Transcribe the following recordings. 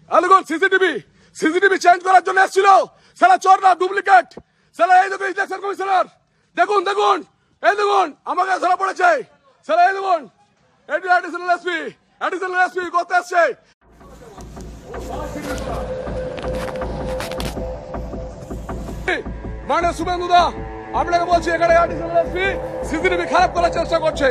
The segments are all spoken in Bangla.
দেখুন সিসিটিভি সিসিটিভি চেঞ্জ করার জন্য এসেছিল, সালা চোর না ডুপ্লিকেট, সালা এই দেখুন ইলেকশন কমিশনার, দেখুন দেখুন এই দেখুন আমাকে ধরা পড়েছে, সালা এই দেখুন অ্যাডিশনাল এসপি করতে আসছে। মানে শুভেন্দু দা আপনাকে বলছি এখানে অ্যাডিশনাল এসপি সিসিটিভি খারাপ করার চেষ্টা করছে।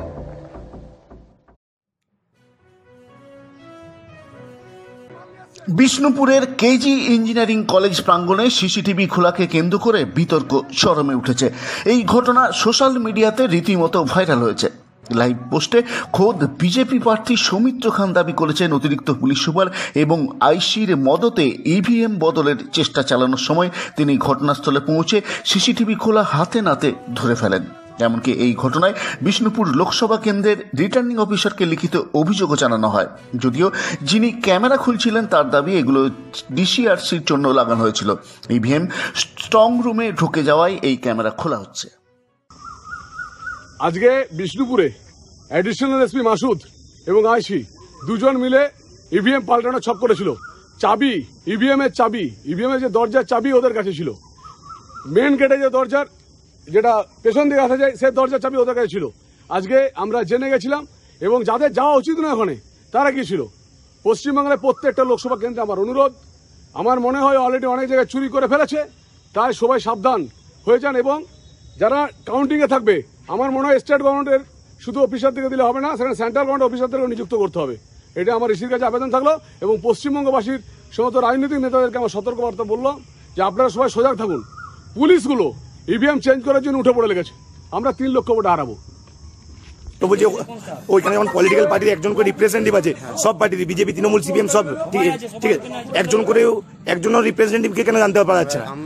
বিষ্ণুপুরের কেজি ইঞ্জিনিয়ারিং কলেজ প্রাঙ্গণে সিসিটিভি খোলাকে কেন্দ্র করে বিতর্ক চরমে উঠেছে। এই ঘটনা সোশ্যাল মিডিয়াতে রীতিমতো ভাইরাল হয়েছে। লাইভ পোস্টে খোদ বিজেপি প্রার্থী সৌমিত্র খান দাবি করেছেন অতিরিক্ত পুলিশ সুপার এবং আইসির মদতে ইভিএম বদলের চেষ্টা চালানোর সময় তিনি ঘটনাস্থলে পৌঁছে সিসিটিভি খোলা হাতে নাতে ধরে ফেলেন। এমনকি এই ঘটনায় বিষ্ণুপুর লোকসভা কেন্দ্রের রিটার্নিং অফিসারকে লিখিত অভিযোগও জানানো হয়। যদিও যিনি ক্যামেরা খুলছিলেন তার দাবি এগুলো ডিসিআরসির জন্য লাগানো হয়েছিল। ইভিএম স্ট্রং রুমে ঢুকে যাওয়ায় এই ক্যামেরা খোলা হচ্ছে। আজকে বিষ্ণুপুরে অ্যাডিশনাল এসপি মাসুদ এবং আইসি দুজন মিলে ইভিএম পাল্টানো ছক করেছিল। চাবি ইভিএম এর যে দরজার চাবি ওদের কাছে ছিল। মেন গেটে যে দরজার যেটা পেছন দিকে আসা যায় সে দরজার চাবি ওদের কাছে ছিল। আজকে আমরা জেনে গেছিলাম এবং যাদের যাওয়া উচিত না ওখানে তারা কি ছিল। পশ্চিমবাংলায় প্রত্যেকটা লোকসভা কেন্দ্রে আমার অনুরোধ, আমার মনে হয় অলরেডি অনেক জায়গায় চুরি করে ফেলেছে, তাই সবাই সাবধান হয়ে যান এবং যারা কাউন্টিংয়ে থাকবে আমার মনে হয় স্টেট গভর্নমেন্টের শুধু অফিসার থেকে দিলে হবে না, সেখানে সেন্ট্রাল গভর্নমেন্ট অফিসারদেরও নিযুক্ত করতে হবে। এটা আমার ইসির কাছে আবেদন থাকলো এবং পশ্চিমবঙ্গবাসীর সমস্ত রাজনৈতিক নেতাদেরকে আমার সতর্কবার্তা বললো যে আপনারা সবাই সজাগ থাকুন। পুলিশগুলো ইভিএম চেঞ্জ করার জন্য উঠে পড়ে লেগেছে। আমরা 3 লক্ষ ভোটে হারাবো। তো বলছি ওইখানে যেমন পলিটিক্যাল পার্টির একজন করে রিপ্রেজেন্টেটিভ আছে, সব পার্টির বিজেপি তৃণমূল সিপিএম সব, ঠিক আছে একজন করেও একজনও রিপ্রেজেন্টেটিভকে কেন জানতে পারা যাচ্ছে না?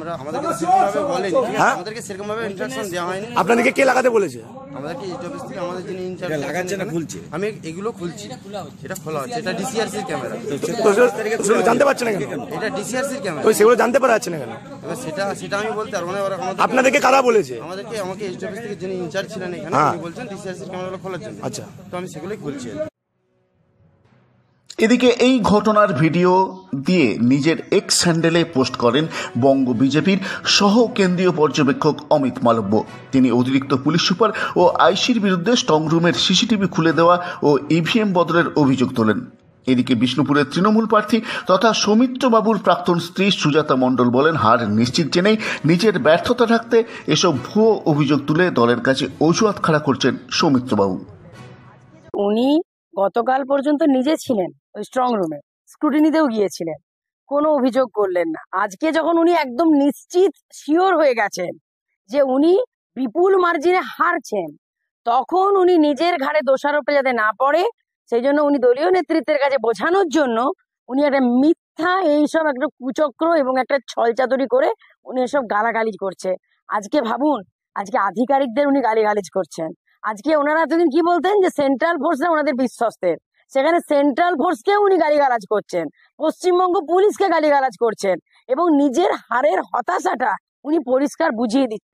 আপনাদেরকে কে লাগাতে বলেছে? আমাদেরকে এই অফিস থেকে আমাদের যিনি ইনচার্জ লাগাচ্ছে না খুলছে, আমি এগুলো খুলছি, এটা খোলা হচ্ছে, এটা ডিসিআরসির ক্যামেরা। তো জানতে পারছে না কেন? এটা ডিসিআরসির ক্যামেরা, তো সেগুলো জানতে পারা যাচ্ছে না কেন? সেটা আমি বলতে পারবো না। আপনাদেরকে কারা বলেছে? আমাকে এই অফিস থেকে যিনি ইনচার্জ ছিলেন এখানে উনি বলছেন ডিসিআরসির ক্যামেরাগুলো খোলার জন্য। আচ্ছা, তো আমি সেগুলোই খুলছি। এদিকে এই ঘটনার ভিডিও দিয়ে নিজের এক্স হ্যান্ডেলে পোস্ট করেন বঙ্গ বিজেপির সহ কেন্দ্রীয় পর্যবেক্ষক অমিত মালব্য। তিনি অতিরিক্ত পুলিশ সুপার ও আইসির বিরুদ্ধে স্ট্রং রুমের সিসিটিভি খুলে দেওয়া ও ইভিএম বদলের অভিযোগ তোলেন। এদিকে বিষ্ণুপুরের তৃণমূল প্রার্থী তথা সৌমিত্র বাবুর প্রাক্তন স্ত্রী সুজাতা মণ্ডল বলেন, হার নিশ্চিত জেনেই নিজের ব্যর্থতা ঢাকতে এসব ভুয়ো অভিযোগ তুলে দলের কাছে অজুহাত খাড়া করছেন সৌমিত্র বাবু। উনি গতকাল পর্যন্ত নিজে ছিলেন ওই স্ট্রং রুমে, স্ক্রুটিনিতেও গিয়েছিলেন, কোনো অভিযোগ করলেন না। আজকে যখন উনি একদম নিশ্চিত শিওর হয়ে গেছেন যে উনি বিপুল মার্জিনে হারছেন, তখন উনি নিজের ঘাড়ে দোষারোপে যাতে না পড়ে সেই জন্য উনি দলীয় নেতৃত্বের কাছে বোঝানোর জন্য উনি একটা মিথ্যা এইসব একটা কুচক্র এবং একটা ছলচাতুরি করে উনি এসব গালাগালিজ করছে। আজকে ভাবুন, আজকে আধিকারিকদের উনি গালিগালিজ করছেন। আজকে ওনারা এতদিন কি বলতেন যে সেন্ট্রাল ফোর্সরা ওনাদের বিশ্বস্তের, সেখানে সেন্ট্রাল ফোর্সকে উনি গালিগালাজ করছেন, পশ্চিমবঙ্গ পুলিশকে গালিগালাজ করছেন এবং নিজের হারের হতাশাটা উনি পরিষ্কার বুঝিয়ে দিচ্ছেন।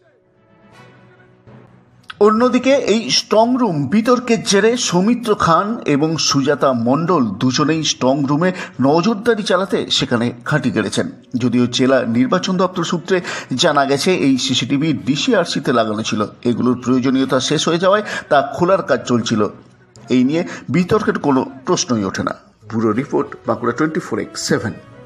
অন্যদিকে এই স্ট্রং রুম বিতর্কের জেরে সৌমিত্র খান এবং সুজাতা মণ্ডল দুজনেই স্ট্রং রুমে নজরদারি চালাতে সেখানে ঘাঁটি গেড়েছেন। যদিও জেলা নির্বাচন দপ্তর সূত্রে জানা গেছে এই সিসিটিভি ডিসিআরসিতে লাগানো ছিল, এগুলোর প্রয়োজনীয়তা শেষ হয়ে যাওয়ায় তা খোলার কাজ চলছিল। এই নিয়ে বিতর্কের কোনো প্রশ্নই ওঠে না। Bureau report, Bankura 24x7।